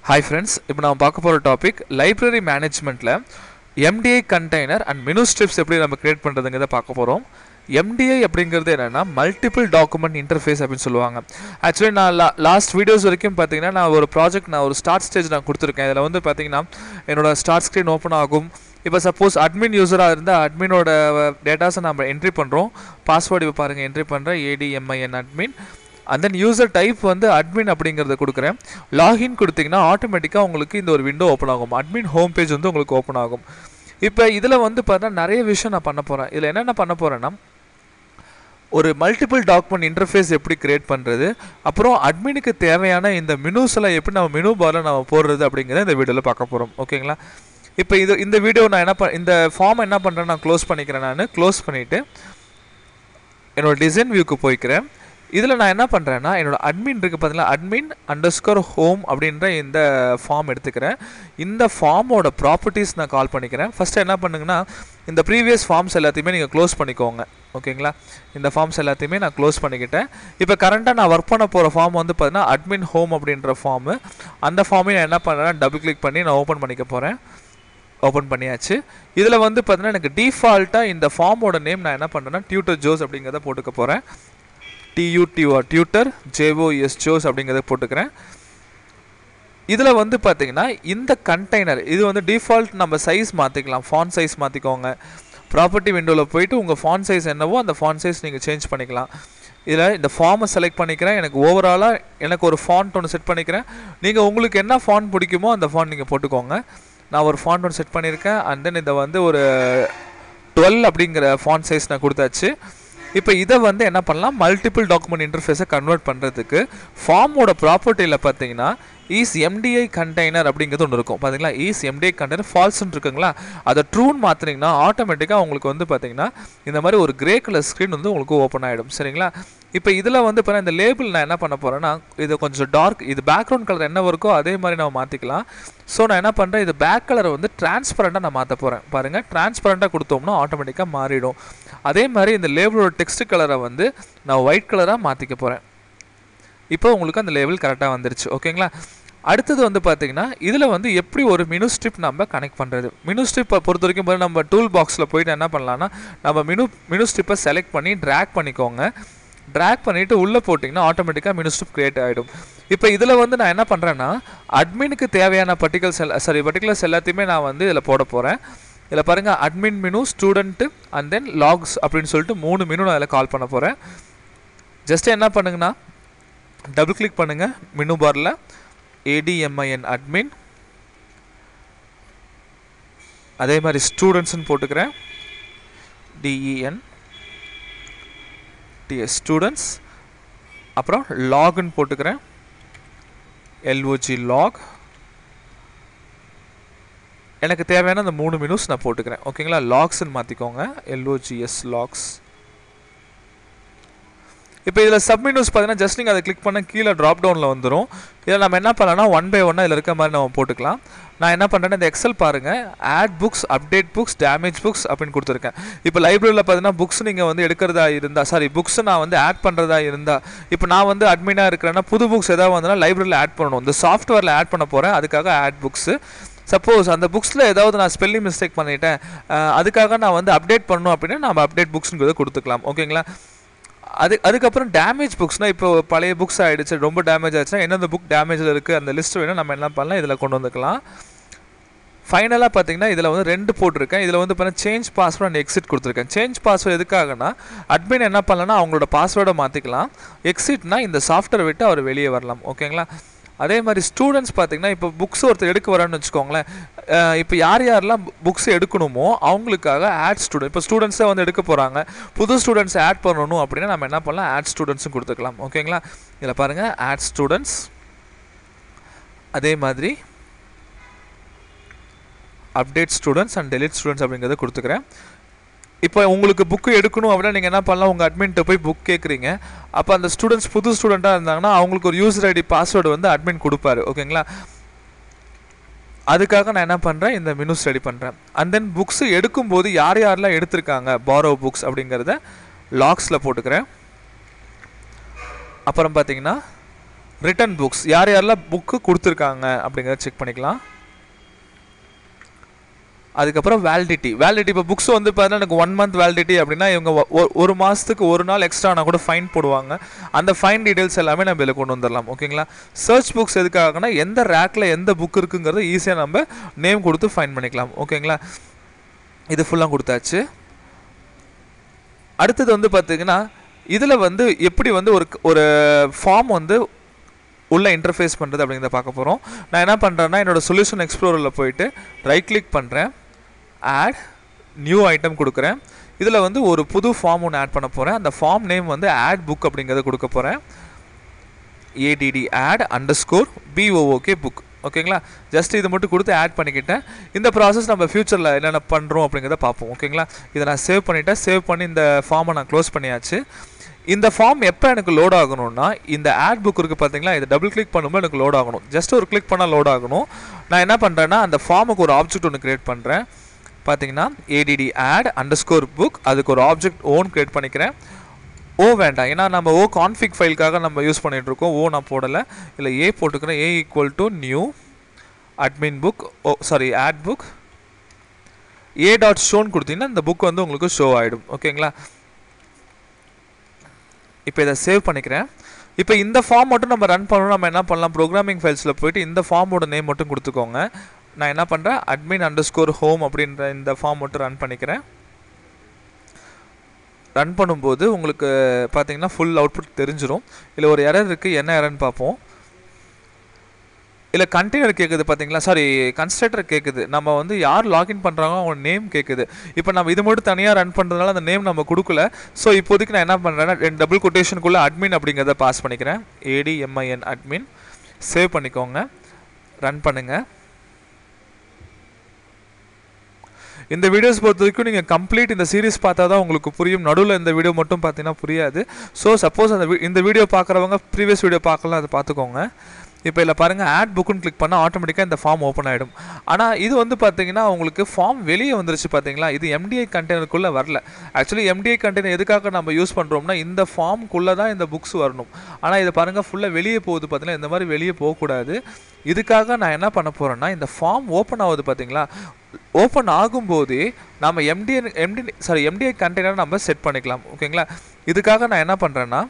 Hi friends, இப்போ நம்ம பார்க்க போற டாபிக் லைப்ரரி மேனேஜ்மெண்ட்ல MDI container and menu strips எப்படி நம்ம கிரியேட் பண்றதுங்கறத பார்க்க போறோம். MDI அப்படிங்கிறது என்னன்னா மல்டிபிள் டாக்குமெண்ட் இன்டர்ஃபேஸ் அப்படின்னு சொல்லுவாங்க. ஆக்சுவலி நான் லாஸ்ட் வீடியோஸ் வரைக்கும் பார்த்தீங்கன்னா நான் ஒரு ப்ராஜெக்ட் நான் ஒரு ஸ்டார்ட் ஸ்டேஜ் நான் கொடுத்துருக்கேன். இதில் வந்து பார்த்தீங்கன்னா என்னோட ஸ்டார்ட் ஸ்க்ரீன் ஓப்பன் ஆகும். இப்போ சப்போஸ் அட்மின் யூஸராக இருந்தால் அட்மினோட டேட்டாஸை நம்ம என்ட்ரி பண்ணுறோம். பாஸ்வேர்டு இப்போ பாருங்கள் என்ட்ரி பண்ணுறேன் ADMIN admin. And then user type வந்து அட்மின் அப்படிங்கிறத கொடுக்குறேன். லாகின் கொடுத்தீங்கன்னா ஆட்டோமேட்டிக்காக உங்களுக்கு இந்த ஒரு விண்டோ ஓப்பன் ஆகும். அட்மின் ஹோம் பேஜ் வந்து உங்களுக்கு ஓப்பன் ஆகும். இப்போ இதில் வந்து பார்த்தீங்கன்னா நிறைய விஷயம் நான் பண்ண போகிறேன். இதில் என்னென்ன பண்ண போகிறேன்னா ஒரு மல்டிபிள் டாக்குமெண்ட் இன்டர்ஃபேஸ் எப்படி கிரியேட் பண்ணுறது, அப்புறம் அட்மினுக்கு தேவையான இந்த மெனூஸ் எல்லாம் எப்படி நம்ம மெனு பாரில் நம்ம போடுறது அப்படிங்கிறத இந்த வீடியோவில் பார்க்க போகிறோம். ஓகேங்களா? இப்போ இந்த வீடியோ நான் இந்த ஃபார்மை என்ன பண்ணுறேன், நான் க்ளோஸ் பண்ணிக்கிறேன். நான் க்ளோஸ் பண்ணிவிட்டு என்னோட டிசைன் வியூக்கு போய்க்கிறேன். இதில் நான் என்ன பண்ணுறேன்னா என்னோட அட்மின் இருக்குது பார்த்தீங்களா, அட்மின் அண்டர்ஸ்கோர் ஹோம் அப்படின்ற இந்த ஃபார்ம் எடுத்துக்கிறேன். இந்த ஃபார்மோட ப்ராப்பர்ட்டிஸ் நான் கால் பண்ணிக்கிறேன். ஃபஸ்ட்டு என்ன பண்ணுங்கன்னா இந்த ப்ரீவியஸ் ஃபார்ம்ஸ் எல்லாத்தையுமே நீங்கள் க்ளோஸ் பண்ணிக்கோங்க. ஓகேங்களா? இந்த ஃபார்ம்ஸ் எல்லாத்தையுமே நான் க்ளோஸ் பண்ணிக்கிட்டேன். இப்போ கரண்ட்டாக நான் ஒர்க் பண்ண போகிற ஃபார்ம் வந்து பார்த்தீங்கன்னா அட்மின் ஹோம் அப்படின்ற ஃபார்மு. அந்த ஃபார்மையும் நான் என்ன பண்ணுறேன்னா டபுள் கிளிக் பண்ணி நான் ஓப்பன் பண்ணிக்க போகிறேன். ஓப்பன் பண்ணியாச்சு. இதில் வந்து பார்த்தீங்கன்னா எனக்கு டிஃபால்ட்டாக இந்த ஃபார்மோட நேம் நான் என்ன பண்ணுறேன்னா டியூட்டர் ஜோஸ் அப்படிங்கிறத போட்டுக்க போகிறேன். டியூட்டர் JOS ஜோஸ் அப்படிங்கிறத போட்டுக்கிறேன். இதில் வந்து பார்த்தீங்கன்னா இந்த கண்டெய்னர் இது வந்து டிஃபால்ட் நம்ம சைஸ் மாற்றிக்கலாம். ஃபாண்ட் சைஸ் மாற்றிக்கோங்க. ப்ராப்பர்ட்டி விண்டோவில் போயிட்டு உங்கள் ஃபாண்ட் சைஸ் என்னவோ அந்த ஃபாண்ட் சைஸ் நீங்கள் சேஞ்ச் பண்ணிக்கலாம். இதில் இந்த ஃபார்மை செலக்ட் பண்ணிக்கிறேன். எனக்கு ஓவராலாக எனக்கு ஒரு ஃபாண்ட் ஒன்று செட் பண்ணிக்கிறேன். நீங்கள் உங்களுக்கு என்ன ஃபாண்ட் பிடிக்குமோ அந்த ஃபாண்ட் நீங்கள் போட்டுக்கோங்க. நான் ஒரு ஃபாண்ட் ஒன்று செட் பண்ணியிருக்கேன். அண்ட் தென் இதை வந்து ஒரு 12 அப்படிங்கிற ஃபாண்ட் சைஸ் நான் கொடுத்தாச்சு. இப்போ இதை வந்து என்ன பண்ணலாம், மல்டிபிள் டாக்குமெண்ட் இன்டர்ஃபேஸை கன்வெர்ட் பண்ணுறதுக்கு ஃபார்மோட ப்ராப்பர்ட்டியில் பார்த்தீங்கன்னா இஸ் MDI கண்டெய்னர் அப்படிங்கிறது ஒன்று இருக்கும். பார்த்தீங்களா, இஸ் MDI கண்டெய்னர் ஃபால்ஸ்ன்னு இருக்குங்களா, அதை ட்ரூன்னு மாற்றினீங்கன்னா ஆட்டோமேட்டிக்காக உங்களுக்கு வந்து பார்த்தீங்கன்னா இந்த மாதிரி ஒரு கிரே கலர் ஸ்க்ரீன் வந்து உங்களுக்கு ஓப்பன் ஆகிடும். சரிங்களா? இப்போ இதில் வந்து இப்போ இந்த லேபிள் நான் என்ன பண்ண போகிறேன்னா இது கொஞ்சம் டார்க், இது பேக்ரவுண்ட் கலர் என்ன இருக்கோ அதே மாதிரி நம்ம மாற்றிக்கலாம். ஸோ நான் என்ன பண்ணுறேன், இது பேக் கலரை வந்து டிரான்ஸ்பரண்ட்டாக நான் மாற்ற போகிறேன். பாருங்கள், டிரான்ஸ்பரண்ட்டாக கொடுத்தோம்னா ஆட்டோமேட்டிக்காக மாறிடும். அதே மாதிரி இந்த லேபிளோட டெக்ஸ்ட் கலரை வந்து நான் ஒயிட் கலராக மாற்றிக்க போகிறேன். இப்போ உங்களுக்கு அந்த லேபிள் கரெக்டாக வந்துருச்சு. ஓகேங்களா? அடுத்தது வந்து பார்த்தீங்கன்னா இதில் வந்து எப்படி ஒரு மெனு ஸ்ட்ரிப் நம்ம கனெக்ட் பண்ணுறது. மெனு ஸ்ட்ரிப்பை பொறுத்த வரைக்கும் நம்ம டூல் பாக்ஸில் போயிட்டு என்ன பண்ணலான்னா நம்ம மெனு ஸ்ட்ரிப்பை செலக்ட் பண்ணி ட்ராக் பண்ணிக்கோங்க. ட்ராக் பண்ணிவிட்டு உள்ளே போட்டிங்கன்னா ஆட்டோமேட்டிக்காக மெனு ஸ்ட்ரிப் கிரியேட் ஆகிடும். இப்போ இதில் வந்து நான் என்ன பண்ணுறேன்னா அட்மினுக்கு தேவையான பர்டிகுலர்ஸ் எல்லாத்தையுமே நான் வந்து இதில் போட போகிறேன். இதில் பாருங்கள், admin menu, student and then logs அப்படின்னு சொல்லிட்டு 3 மெனு நான் இதில் கால் பண்ண போகிறேன். ஜஸ்ட்டு என்ன பண்ணுங்கன்னா டபுள் கிளிக் பண்ணுங்கள் மெனு பாரில் ADMIN அட்மின், அதே மாதிரி ஸ்டூடெண்ட்ஸ்ன்னு போட்டுக்கிறேன் DENTS ஸ்டூடெண்ட்ஸ், அப்புறம் லாக்னு போட்டுக்கிறேன் LOG லாக். எனக்கு தேவையான அந்த 3 மெனுஸ் நான் போட்டுக்கிறேன். ஓகேங்களா? லாக்ஸ்ன்னு மாற்றிக்கோங்க, LOGS லாக்ஸ். இப்போ இதில் சப்மெனுஸ் பார்த்தீங்கன்னா ஜஸ்ட் நீங்கள் அதை கிளிக் பண்ண கீழே ட்ராப் டவுனில் வந்துடும். இதில் நம்ம என்ன பண்ணலாம்னா 1 by 1 இதில் இருக்க மாதிரி நம்ம போட்டுக்கலாம். நான் என்ன பண்ணுறேன்னா இந்த எக்ஸல் பாருங்கள், add books, update books, damage books அப்படின்னு கொடுத்துருக்கேன். இப்போ லைப்ரரியில் பார்த்தீங்கன்னா புக்ஸ் நீங்கள் வந்து எடுக்கிறதா இருந்தால் புக்ஸ் நான் வந்து ஆட் பண்ணுறதா இருந்தால், இப்போ நான் வந்து அட்மினாக இருக்கிறேன்னா புது புக்ஸ் எதாவது வந்ததுன்னா லைப்ரரியில் ஆட் பண்ணணும். இந்த சாஃப்ட்வேரில் ஆட் பண்ண போகிறேன், அதுக்காக ஆட் புக்ஸு. சப்போஸ் அந்த புக்ஸில் ஏதாவது நான் ஸ்பெல்லிங் மிஸ்டேக் பண்ணிட்டேன், அதுக்காக நான் வந்து அப்டேட் பண்ணணும் அப்படின்னா நம்ம அப்டேட் புக்ஸுங்கிறத கொடுத்துக்கலாம். ஓகேங்களா? அதுக்கப்புறம் டேமேஜ் புக்ஸ்னால் இப்போ பழைய புக்ஸ் ஆகிடுச்சு, ரொம்ப டேமேஜ் ஆச்சுன்னா எந்தெந்த புக் டேமேஜில் இருக்குது அந்த லிஸ்ட் வேணும் நம்ம என்ன பண்ணலாம் இதில் கொண்டு வந்துக்கலாம். ஃபைனலாக பார்த்தீங்கன்னா இதில் வந்து 2 போட்டிருக்கேன். இதில் வந்து பார்த்தீங்கன்னா சேஞ்ச் பாஸ்வேர்ட் அண்ட் எக்ஸிட் கொடுத்துருக்கேன். சேஞ்ச் பாஸ்வேர்டு எதுக்காகனா அட்மின் என்ன பண்ணலன்னா அவங்களோட பாஸ்வேர்டை மாற்றிக்கலாம். எக்ஸிட்னா இந்த சாஃப்ட்வேர் விட்டு அவர் வெளியே வரலாம். ஓகேங்களா? அதே மாதிரி ஸ்டூடெண்ட்ஸ் பார்த்தீங்கன்னா இப்போ புக்ஸ் ஒருத்தர் எடுக்க வரான்னு வச்சுக்கோங்களேன். இப்போ யாரெல்லாம் புக்ஸ் எடுக்கணுமோ அவங்களுக்காக ஆட் ஸ்டூடெண்ட், இப்போ ஸ்டூடெண்ட்ஸை வந்து எடுக்க போகிறாங்க, புது ஸ்டூடெண்ட்ஸ் ஆட் பண்ணணும் அப்படின்னா நம்ம என்ன பண்ணலாம், ஆட் ஸ்டூடெண்ட்ஸும் கொடுத்துக்கலாம். ஓகேங்களா? இதில் பாருங்கள் ஆட் ஸ்டூடெண்ட்ஸ், அதே மாதிரி update students and delete students அப்படிங்கிறத கொடுத்துக்கிறேன். இப்போ உங்களுக்கு புக்கு எடுக்கணும் அப்படின்னா நீங்கள் என்ன பண்ணலாம், உங்கள் அட்மின்கிட்ட போய் புக் கேட்குறீங்க. அப்போ அந்த ஸ்டூடெண்ட்ஸ் புது ஸ்டூடெண்ட்டாக இருந்தாங்கன்னா அவங்களுக்கு ஒரு யூசர் ஐடி பாஸ்வேர்டு வந்து அட்மின் கொடுப்பாரு. ஓகேங்களா? அதுக்காக நான் என்ன பண்ணுறேன், இந்த மெனுஸ் ரெடி பண்ணுறேன். அண்ட் தென் புக்ஸ் எடுக்கும்போது யாரெல்லாம் எடுத்திருக்காங்க பாரோ புக்ஸ் அப்படிங்கிறத லாக்ஸில் போட்டுக்கிறேன். அப்புறம் பார்த்தீங்கன்னா ரிட்டன் புக்ஸ் யார் யாரெல்லாம் புக்கு கொடுத்துருக்காங்க அப்படிங்கிறத செக் பண்ணிக்கலாம். அதுக்கப்புறம் வேலிடிட்டி இப்போ புக்ஸ் வந்து பார்த்தீங்கன்னா எனக்கு 1 month வேலிடிட்டி அப்படின்னா இவங்க ஒரு மாதத்துக்கு ஒரு நாள் எக்ஸ்ட்ரா நான் கூட ஃபைன் போடுவாங்க. அந்த ஃபைன் டீட்டெயில்ஸ் எல்லாமே நம்ம இதில் கொண்டு வந்துடலாம். ஓகேங்களா. சர்ச் புக்ஸ் எதுக்காகனா எந்த ரேக்கில் எந்த புக் இருக்குங்கிறது ஈஸியாக நம்ம நேம் கொடுத்து ஃபைன் பண்ணிக்கலாம். ஓகேங்களா. இது ஃபுல்லாக கொடுத்தாச்சு. அடுத்தது வந்து பார்த்தீங்கன்னா இதில் வந்து எப்படி வந்து ஒரு ஃபார்ம் வந்து உள்ள இன்டர்ஃபேஸ் பண்ணுறது அப்படிங்கிறத பார்க்க போகிறோம். நான் என்ன பண்ணுறேன்னா என்னோடய சொல்யூஷன் எக்ஸ்ப்ளோரில் போயிட்டு ரைட் கிளிக் பண்ணுறேன், ஆட் நியூ ஐட்டம் கொடுக்குறேன். இதில் வந்து ஒரு புது ஃபார்ம் ஒன்று ஆட் பண்ண போகிறேன். அந்த ஃபார்ம் நேம் வந்து ஆட் புக் அப்படிங்கிறத கொடுக்க போகிறேன். ADD add underscore BOOK book. ஓகேங்களா. ஜஸ்ட் இது மட்டும் கொடுத்து ஆட் பண்ணிக்கிட்டேன். இந்த ப்ராசஸ் நம்ம ஃப்யூச்சரில் என்னென்ன பண்ணுறோம் அப்படிங்கிறத பார்ப்போம். ஓகேங்களா. இதை நான் சேவ் பண்ணிவிட்டேன். சேவ் பண்ணி இந்த ஃபார்மை நான் க்ளோஸ் பண்ணியாச்சு. இந்த ஃபார்ம் எப்போ எனக்கு லோட் ஆகணும்னா இந்த ஆட் புக் இருக்குது பார்த்தீங்களா, இதை டபுள் கிளிக் பண்ணும்போது எனக்கு லோட் ஆகணும். ஜஸ்ட் ஒரு கிளிக் பண்ணால் லோட் ஆகணும். நான் என்ன பண்ணுறேன்னா அந்த ஃபார்முக்கு ஒரு ஆப்ஜெக்ட் ஒன்று க்ரியேட் பண்ணுறேன். பார்த்தீங்கன்னா ADD add underscore book அதுக்கு ஒரு ஆப்ஜெக்ட் ஓன் க்ரியேட் பண்ணிக்கிறேன். ஓ வேண்டாம், ஏன்னா நம்ம ஓ கான்ஃபிக் ஃபைலுக்காக நம்ம யூஸ் பண்ணிகிட்ருக்கோம். ஓ நான் போடலை, இல்லை ஏ போட்டுக்கிறேன். A = new admin book add book a.shown கொடுத்தீங்கன்னா இந்த புக் வந்து உங்களுக்கு ஷோ ஆகிடும். ஓகேங்களா. இப்போ இதை சேவ் பண்ணிக்கிறேன். இப்போ இந்த ஃபார்ம் மட்டும் நம்ம ரன் பண்ணணும். நம்ம என்ன பண்ணலாம், ப்ரோக்ராமிங் ஃபைல்ஸில் போய்ட்டு இந்த ஃபார்மோட நேம் மட்டும் கொடுத்துக்கோங்க. நான் என்ன பண்ணுறேன், admin_home அப்படின்ற இந்த ஃபார்ம் மட்டும் ரன் பண்ணிக்கிறேன். ரன் பண்ணும்போது உங்களுக்கு பார்த்தீங்கன்னா ஃபுல் அவுட்புட் தெரிஞ்சிடும். இல்லை ஒரு எரர் இருக்குது, என்ன எரர்னு பார்ப்போம். இல்லை கண்டெய்னர் கேட்குது பார்த்தீங்களா, கன்ஸ்ட்ரக்டர் கேட்குது. நம்ம வந்து யார் லாகின் பண்ணுறாங்களோ அவங்க நேம் கேட்குது. இப்போ நம்ம இது மட்டும் தனியாக ரன் பண்ணுறதுனால அந்த நேம் நம்ம கொடுக்கல. ஸோ இப்போதைக்கு நான் என்ன பண்ணுறேன்னா டபுள் கொட்டேஷனுக்குள்ளே அட்மின் அப்படிங்கிறத பாஸ் பண்ணிக்கிறேன். ADMIN admin. சேவ் பண்ணிக்கோங்க, ரன் பண்ணுங்கள். இந்த வீடியோஸ் பொறுத்த வரைக்கும் நீங்கள் கம்ப்ளீட் இந்த சீரிஸ் பார்த்தா தான் உங்களுக்கு புரியும். நடுவில் இந்த வீடியோ மட்டும் பார்த்தீங்கன்னா புரியாது. ஸோ சப்போஸ் இந்த வீடியோ பார்க்குறவங்க ப்ரீவியஸ் வீடியோ பார்க்கலாம், அதை பார்த்துக்கோங்க. இப்போ இல்லை பாருங்கள், ஆட் புக்குன்னு கிளிக் பண்ணால் ஆட்டோமேட்டிக்காக இந்த ஃபார்ம் ஓப்பன் ஆகிடும். ஆனால் இது வந்து பார்த்தீங்கன்னா உங்களுக்கு ஃபார்ம் வெளியே வந்துருச்சு பார்த்தீங்களா. இது MDI கண்டெய்னருக்குள்ளே வரல. ஆக்சுவலி MDI கண்டெய்னர் எதுக்காக நம்ம யூஸ் பண்ணுறோம்னா இந்த ஃபார்முக்குள்ளே தான் இந்த புக்ஸ் வரணும். ஆனால் இதை பாருங்கள் ஃபுல்லாக வெளியே போகுது பார்த்தீங்கன்னா. இந்த மாதிரி வெளியே போகக்கூடாது. இதுக்காக நான் என்ன பண்ண போகிறேன்னா இந்த ஃபார்ம் ஓப்பன் ஆகுது பார்த்தீங்களா, ஓப்பன் ஆகும்போதே நம்ம MDI கண்டெய்னர் நம்ம செட் பண்ணிக்கலாம். ஓகேங்களா. இதுக்காக நான் என்ன பண்ணுறேன்னா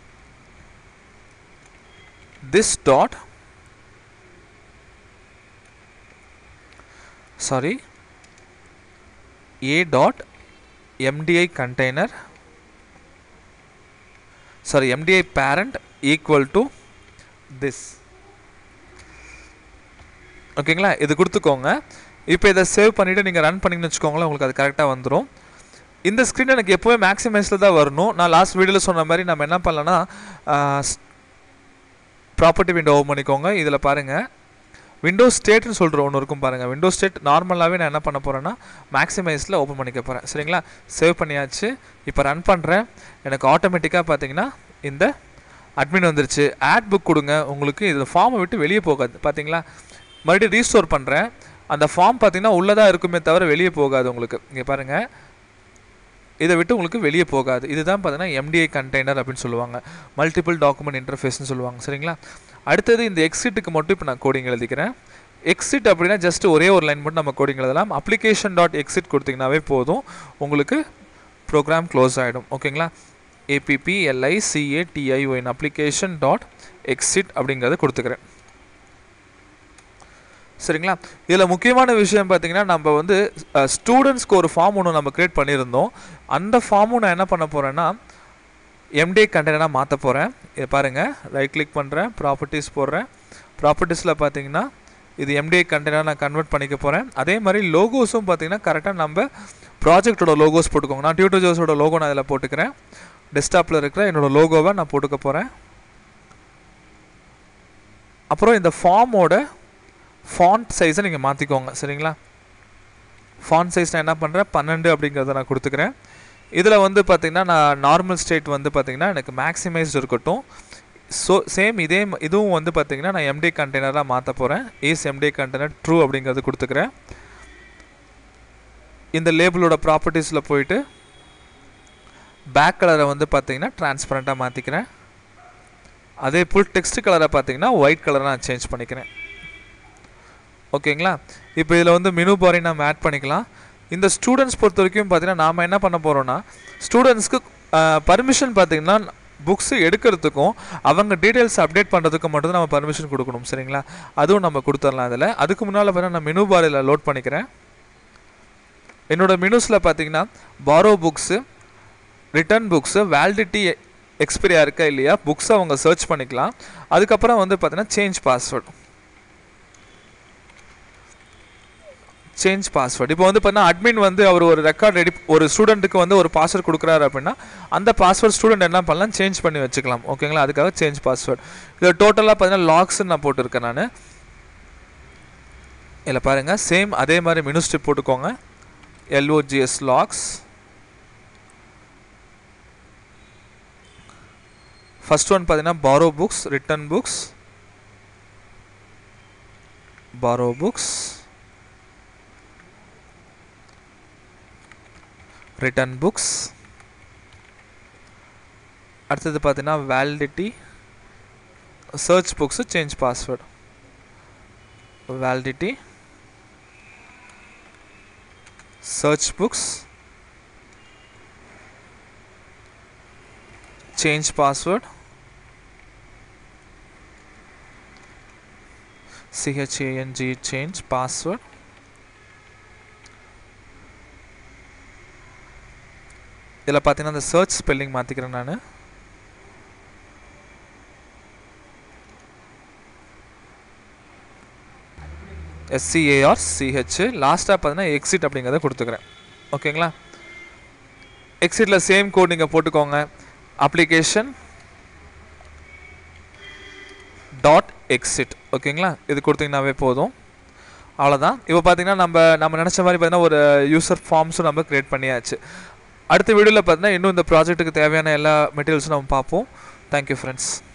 this dot a dot MDI container MDI parent equal to this. ஓகேங்களா. இது கொடுத்துக்கோங்க. இப்போ இதை சேவ் பண்ணிவிட்டு நீங்கள் ரன் பண்ணிங்கன்னு வச்சுக்கோங்களேன், உங்களுக்கு அது கரெக்டாக வந்துடும். இந்த ஸ்க்ரீன் எனக்கு எப்போவே மேக்ஸிமைஸில் தான் வரணும். நான் லாஸ்ட் வீடியோவில் சொன்ன மாதிரி நம்ம என்ன பண்ணலான்னா ப்ராப்பர்ட்டி விண்டோ ஓப்பன் பண்ணிக்கோங்க. இதில் பாருங்கள் விண்டோஸ் ஸ்டேட்னு சொல்கிற ஒன்று இருக்கும் பாருங்கள். விண்டோஸ் ஸ்டேட் நார்மலாகவே நான் என்ன பண்ண போகிறேன்னா மேக்ஸிமைஸில் ஓப்பன் பண்ணிக்க போகிறேன். சரிங்களா. சேவ் பண்ணியாச்சு. இப்போ ரன் பண்ணுறேன். எனக்கு ஆட்டோமேட்டிக்காக பார்த்தீங்கன்னா இந்த அட்மின் வந்துருச்சு. ஆட் புக் கொடுங்க, உங்களுக்கு இந்த ஃபார்மை விட்டு வெளியே போகாது. பார்த்தீங்களா. மறுபடியும் ரீஸ்டோர் பண்ணுறேன். அந்த ஃபார்ம் பார்த்தீங்கன்னா உள்ளதாக இருக்குமே தவிர வெளியே போகாது உங்களுக்கு. இங்கே பாருங்கள், இதை விட்டு உங்களுக்கு வெளியே போகாது. இதுதான் பார்த்தீங்கன்னா MDI கண்டெய்னர் அப்படின்னு சொல்லுவாங்க. மல்டிபிள் டாக்குமெண்ட் இன்டர்ஃபேஸ்னு சொல்லுவாங்க. சரிங்களா. அடுத்தது இந்த எக்ஸிட்டுக்கு மட்டும் இப்போ நான் கோடிங் எழுதிக்கிறேன். எக்ஸிட் அப்படின்னா ஜஸ்ட் ஒரே ஒரு லைன் மட்டும் நம்ம கோடிங் எழுதலாம். application.exit கொடுத்தீங்கன்னாவே போதும், உங்களுக்கு ப்ரோக்ராம் க்ளோஸ் ஆகிடும். ஓகேங்களா. APPLICATION application.exit அப்படிங்கிறத கொடுத்துக்கிறேன். சரிங்களா. இதில் முக்கியமான விஷயம் பார்த்தீங்கன்னா நம்ம வந்து ஸ்டூடெண்ட்ஸ்க்கு ஒரு ஃபார்ம் ஒன்று நம்ம க்ரியேட் பண்ணியிருந்தோம். அந்த ஃபார்மும் நான் என்ன பண்ண போகிறேன்னா MDI கண்டெய்னராக மாற்ற போகிறேன். இதை பாருங்கள், ரைட் கிளிக் பண்ணுறேன், ப்ராப்பர்ட்டிஸ் போடுறேன். ப்ராப்பர்ட்டிஸில் பார்த்தீங்கன்னா இது MDI கண்டெய்னராக நான் கன்வெர்ட் பண்ணிக்க போகிறேன். அதே மாதிரி லோகோஸும் பார்த்தீங்கன்னா கரெக்டாக நம்ம ப்ராஜெக்டோட லோகோஸ் போட்டுக்கோங்க. நான் டியூட்டோஜர்ஸோட லோகோ நான் அதில் போட்டுக்கிறேன். டெஸ்க்டாப்பில் இருக்கிற என்னோடய லோகோவை நான் போட்டுக்க போகிறேன். அப்புறம் இந்த ஃபார்மோட ஃபாண்ட் சைஸை நீங்கள் மாற்றிக்கோங்க. சரிங்களா. ஃபாண்ட் சைஸ் நான் என்ன பண்ணுறேன் 12 அப்படிங்கிறத நான் கொடுத்துக்கிறேன். இதில் வந்து பார்த்திங்கன்னா நான் நார்மல் ஸ்டேட் வந்து பார்த்திங்கன்னா எனக்கு மேக்ஸிமைஸ்டு இருக்கட்டும். ஸோ சேம் இதுவும் வந்து பார்த்திங்கன்னா நான் MDI கண்டெய்னராக மாற்ற போகிறேன். MDI கண்டெய்னர் ட்ரூ அப்படிங்கிறது கொடுத்துக்கிறேன். இந்த லேபிளோட ப்ராப்பர்ட்டிஸில் போயிட்டு பேக் கலரை வந்து பார்த்திங்கன்னா டிரான்ஸ்பரண்ட்டாக மாற்றிக்கிறேன். அதே ஃபுல் டெக்ஸ்ட் கலரை பார்த்தீங்கன்னா ஒயிட் கலரை நான் சேஞ்ச் பண்ணிக்கிறேன். ஓகேங்களா? இப்போ இதில் வந்து மெனு பாரையும் நம்ம ஆட் பண்ணிக்கலாம். இந்த ஸ்டூடெண்ட்ஸ் பொறுத்த வரைக்கும் பார்த்தீங்கன்னா நாம் என்ன பண்ண போகிறோம்னா ஸ்டூடெண்ட்ஸ்க்கு பர்மிஷன் பார்த்தீங்கன்னா புக்ஸு எடுக்கிறதுக்கும் அவங்க டீட்டெயில்ஸ் அப்டேட் பண்ணுறதுக்கும் மட்டும் நம்ம பர்மிஷன் கொடுக்கணும். சரிங்களா? அதுவும் நம்ம கொடுத்துடலாம். அதில் அதுக்கு முன்னால் பார்த்தீங்கன்னா நான் மெனு பாரில் லோட் பண்ணிக்கிறேன். என்னோடய மெனுஸில் பார்த்தீங்கன்னா borrow books, return books, validity expiry இருக்கா இல்லையா புக்ஸை அவங்க சர்ச் பண்ணிக்கலாம். அதுக்கப்புறம் வந்து பார்த்தீங்கன்னா சேஞ்ச் பாஸ்வேர்டு. இப்போ வந்து பார்த்தீங்கன்னா அட்மின் வந்து அவர் ஒரு ரெக்கார்ட் ரெடி ஒரு ஸ்டூடெண்ட்டுக்கு வந்து ஒரு பாஸ்வேர்டு கொடுக்குறாரு அப்படின்னா அந்த பாஸ்வேர்டு ஸ்டூடெண்ட் என்ன பண்ணலாம் சேஞ்ச் பண்ணி வச்சுக்கலாம். ஓகேங்களா? அதுக்காக சேஞ்ச் பாஸ்வேர்டு. இதில் டோட்டலாக பார்த்தீங்கன்னா லாக்ஸ்ன்னு நான் போட்டிருக்கேன். நான் இதில் பாருங்கள் சேம் அதே மாதிரி மெனு ஸ்டெப் போட்டுக்கோங்க. LOGS logs. ஃபர்ஸ்ட் ஒன் பார்த்தீங்கன்னா borrow books, return books, borrow books, return books. அடுத்தது பார்த்தீங்கன்னா validity, search books, change password. Validity, search books, change password, CHANG change password. இதில் பார்த்தீங்கன்னா அந்த சர்ச் ஸ்பெல்லிங் மாற்றிக்கிறேன் நான். SCARCH. லாஸ்ட்டாக பார்த்தீங்கன்னா எக்ஸிட் அப்படிங்கிறத கொடுத்துக்கிறேன். ஓகேங்களா? எக்ஸிட்டில் சேம் கோட் நீங்கள் போட்டுக்கோங்க. Application .exit. ஓகேங்களா? இது கொடுத்தீங்கன்னாவே போதும். அவ்வளோதான். இப்போ பார்த்தீங்கன்னா நம்ம நினச்ச மாதிரி பார்த்தீங்கன்னா ஒரு யூசர் ஃபார்ம்ஸும் நம்ம க்ரியேட் பண்ணியாச்சு. அடுத்த வீடியோவில் பார்த்தீங்கன்னா இன்னும் இந்த ப்ராஜெக்ட்டுக்கு தேவையான எல்லா மெட்டீரியல்ஸும் நம்ம பார்ப்போம். Thank you friends.